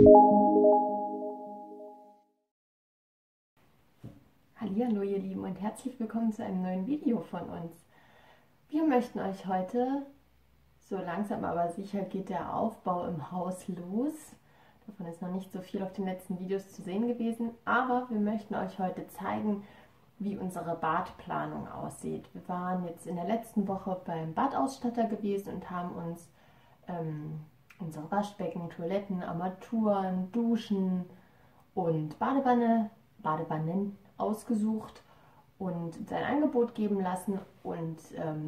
Hallihallo ihr Lieben und herzlich willkommen zu einem neuen Video von uns. Wir möchten euch heute, so langsam aber sicher geht der Aufbau im Haus los. Davon ist noch nicht so viel auf den letzten Videos zu sehen gewesen, aber wir möchten euch heute zeigen, wie unsere Badplanung aussieht. Wir waren jetzt in der letzten Woche beim Badausstatter gewesen und haben uns unsere Waschbecken, Toiletten, Armaturen, Duschen und Badewannen ausgesucht und sein Angebot geben lassen und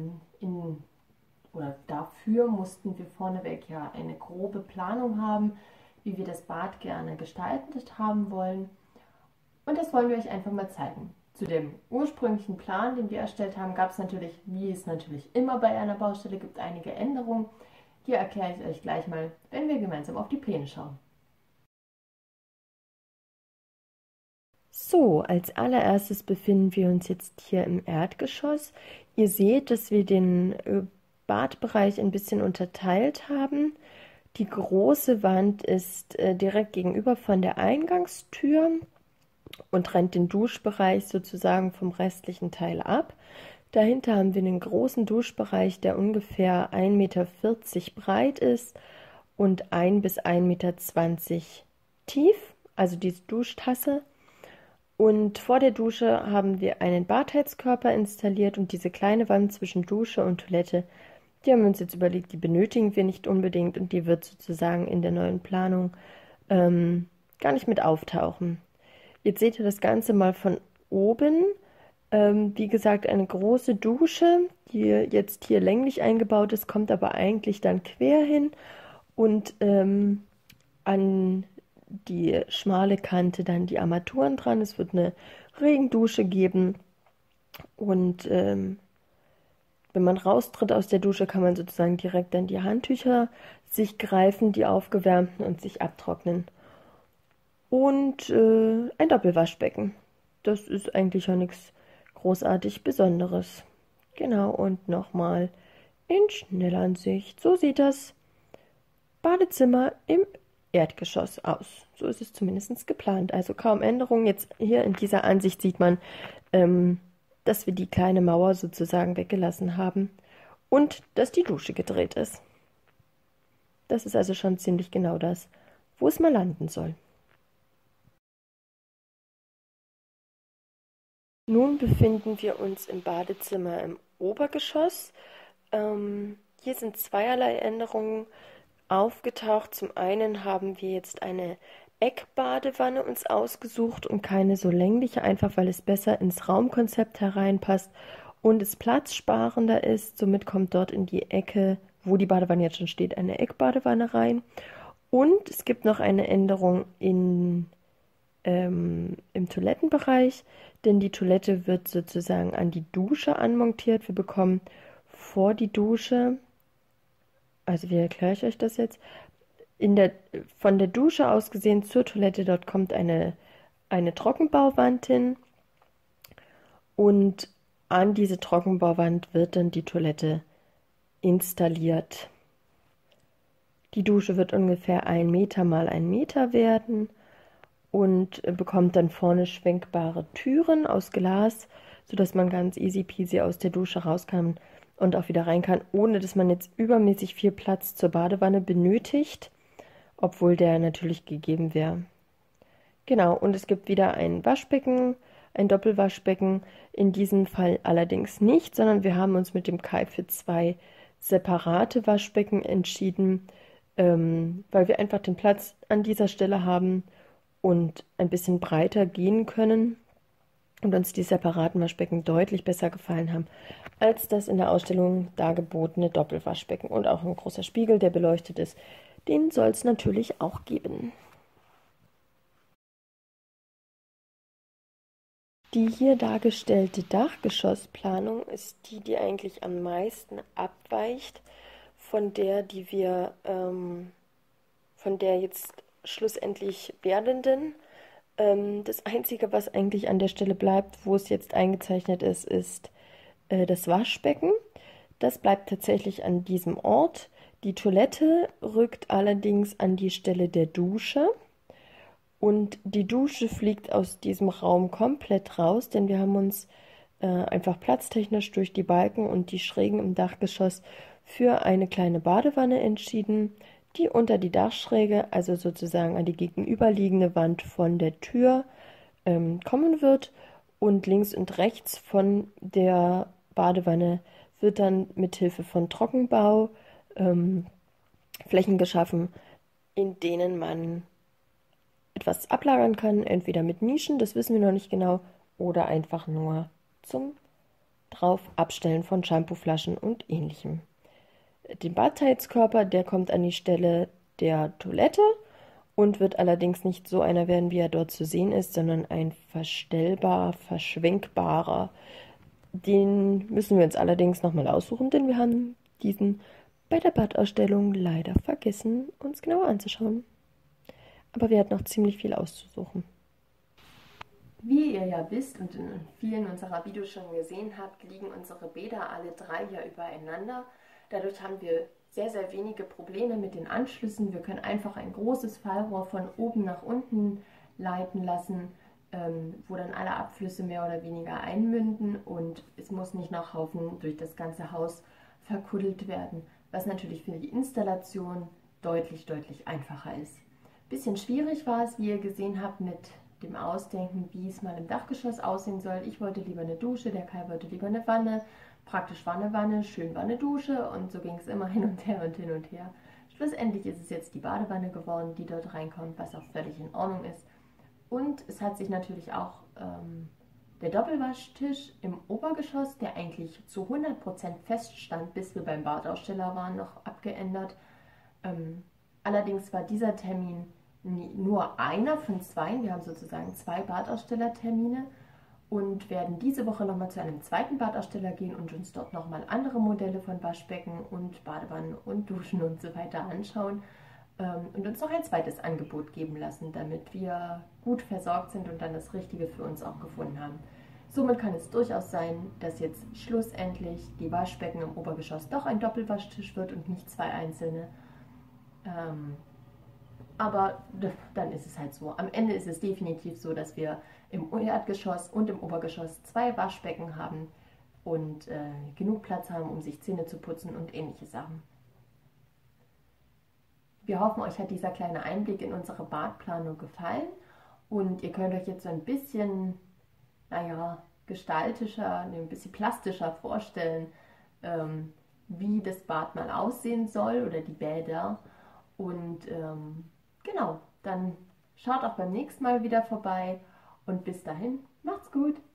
dafür mussten wir vorneweg ja eine grobe Planung haben, wie wir das Bad gerne gestaltet haben wollen, und das wollen wir euch einfach mal zeigen. Zu dem ursprünglichen Plan, den wir erstellt haben, gab es natürlich, wie es natürlich immer bei einer Baustelle gibt, einige Änderungen. Die erkläre ich euch gleich mal, wenn wir gemeinsam auf die Pläne schauen. So, als allererstes befinden wir uns jetzt hier im Erdgeschoss. Ihr seht, dass wir den Badbereich ein bisschen unterteilt haben. Die große Wand ist direkt gegenüber von der Eingangstür und trennt den Duschbereich sozusagen vom restlichen Teil ab. Dahinter haben wir einen großen Duschbereich, der ungefähr 1,40 Meter breit ist und 1 bis 1,20 Meter tief, also diese Duschtasse. Und vor der Dusche haben wir einen Badheizkörper installiert und diese kleine Wand zwischen Dusche und Toilette, die haben wir uns jetzt überlegt, die benötigen wir nicht unbedingt und die wird sozusagen in der neuen Planung gar nicht mit auftauchen. Jetzt seht ihr das Ganze mal von oben. Wie gesagt, eine große Dusche, die jetzt hier länglich eingebaut ist, kommt aber eigentlich dann quer hin und an die schmale Kante dann die Armaturen dran. Es wird eine Regendusche geben und wenn man raustritt aus der Dusche, kann man sozusagen direkt dann die Handtücher sich greifen, die aufgewärmten, und sich abtrocknen. Und ein Doppelwaschbecken. Das ist eigentlich ja nichts großartig Besonderes. Genau, und nochmal in Schnellansicht. So sieht das Badezimmer im Erdgeschoss aus. So ist es zumindest geplant. Also kaum Änderungen. Jetzt hier in dieser Ansicht sieht man, dass wir die kleine Mauer sozusagen weggelassen haben und dass die Dusche gedreht ist. Das ist also schon ziemlich genau das, wo es mal landen soll. Nun befinden wir uns im Badezimmer im Obergeschoss. Hier sind zweierlei Änderungen aufgetaucht. Zum einen haben wir jetzt eine Eckbadewanne uns ausgesucht und keine so längliche, einfach weil es besser ins Raumkonzept hereinpasst und es platzsparender ist. Somit kommt dort in die Ecke, wo die Badewanne jetzt schon steht, eine Eckbadewanne rein. Und es gibt noch eine Änderung im Toilettenbereich, denn die Toilette wird sozusagen an die Dusche anmontiert. Wir bekommen vor die Dusche, also wie erkläre ich euch das jetzt, von der Dusche aus gesehen zur Toilette, dort kommt eine Trockenbauwand hin und an diese Trockenbauwand wird dann die Toilette installiert. Die Dusche wird ungefähr 1 Meter mal 1 Meter werden und bekommt dann vorne schwenkbare Türen aus Glas, sodass man ganz easy peasy aus der Dusche raus kann und auch wieder rein kann, ohne dass man jetzt übermäßig viel Platz zur Badewanne benötigt, obwohl der natürlich gegeben wäre. Genau, und es gibt wieder ein Waschbecken, ein Doppelwaschbecken, in diesem Fall allerdings nicht, sondern wir haben uns mit dem Kai für 2 separate Waschbecken entschieden, weil wir einfach den Platz an dieser Stelle haben und ein bisschen breiter gehen können und uns die separaten Waschbecken deutlich besser gefallen haben, als das in der Ausstellung dargebotene Doppelwaschbecken. Und auch ein großer Spiegel, der beleuchtet ist, den soll es natürlich auch geben. Die hier dargestellte Dachgeschossplanung ist die eigentlich am meisten abweicht von der, von der jetzt schlussendlich werdenden. Das Einzige, was eigentlich an der Stelle bleibt, wo es jetzt eingezeichnet ist, ist das Waschbecken. Das bleibt tatsächlich an diesem Ort. Die Toilette rückt allerdings an die Stelle der Dusche. Und die Dusche fliegt aus diesem Raum komplett raus, denn wir haben uns einfach platztechnisch durch die Balken und die Schrägen im Dachgeschoss für eine kleine Badewanne entschieden, die unter die Dachschräge, also sozusagen an die gegenüberliegende Wand von der Tür, kommen wird. Und links und rechts von der Badewanne wird dann mit Hilfe von Trockenbau Flächen geschaffen, in denen man etwas ablagern kann, entweder mit Nischen, das wissen wir noch nicht genau, oder einfach nur zum drauf abstellen von Shampooflaschen und ähnlichem. Den Badheizkörper, der kommt an die Stelle der Toilette und wird allerdings nicht so einer werden, wie er dort zu sehen ist, sondern ein verstellbar, verschwenkbarer. Den müssen wir uns allerdings nochmal aussuchen, denn wir haben diesen bei der Badausstellung leider vergessen, uns genauer anzuschauen. Aber wir hatten noch ziemlich viel auszusuchen. Wie ihr ja wisst und in vielen unserer Videos schon gesehen habt, liegen unsere Bäder alle drei ja übereinander. Dadurch haben wir sehr, sehr wenige Probleme mit den Anschlüssen. Wir können einfach ein großes Fallrohr von oben nach unten leiten lassen, wo dann alle Abflüsse mehr oder weniger einmünden und es muss nicht nach Haufen durch das ganze Haus verkuddelt werden, was natürlich für die Installation deutlich, deutlich einfacher ist. Bisschen schwierig war es, wie ihr gesehen habt, mit dem Ausdenken, wie es mal im Dachgeschoss aussehen soll. Ich wollte lieber eine Dusche, der Kai wollte lieber eine Wanne. Praktisch war eine Wanne, schön war eine Dusche und so ging es immer hin und her und hin und her. Schlussendlich ist es jetzt die Badewanne geworden, die dort reinkommt, was auch völlig in Ordnung ist. Und es hat sich natürlich auch der Doppelwaschtisch im Obergeschoss, der eigentlich zu 100% feststand, bis wir beim Badaussteller waren, noch abgeändert. Allerdings war dieser Termin nur einer von zwei. Wir haben sozusagen zwei Badausstellertermine und werden diese Woche nochmal zu einem zweiten Badaussteller gehen und uns dort nochmal andere Modelle von Waschbecken und Badewannen und Duschen und so weiter anschauen und uns noch ein zweites Angebot geben lassen, damit wir gut versorgt sind und dann das Richtige für uns auch gefunden haben. Somit kann es durchaus sein, dass jetzt schlussendlich die Waschbecken im Obergeschoss doch ein Doppelwaschtisch wird und nicht zwei einzelne. Aber dann ist es halt so. Am Ende ist es definitiv so, dass wir im Erdgeschoss und im Obergeschoss zwei Waschbecken haben und genug Platz haben, um sich Zähne zu putzen und ähnliche Sachen. Wir hoffen, euch hat dieser kleine Einblick in unsere Badplanung gefallen und ihr könnt euch jetzt so ein bisschen, naja, gestaltischer, ein bisschen plastischer vorstellen, wie das Bad mal aussehen soll oder die Bäder. Und genau, dann schaut auch beim nächsten Mal wieder vorbei und bis dahin, macht's gut!